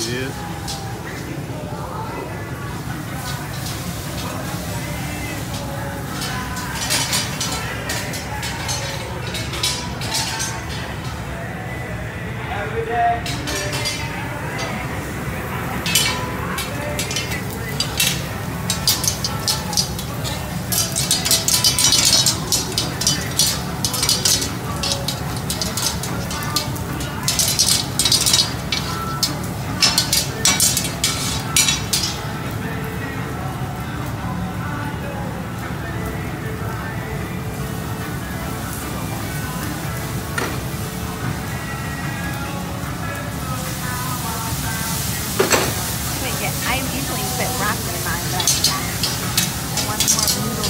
is. Have a good day. I usually put broccoli in mine, but I want more noodles.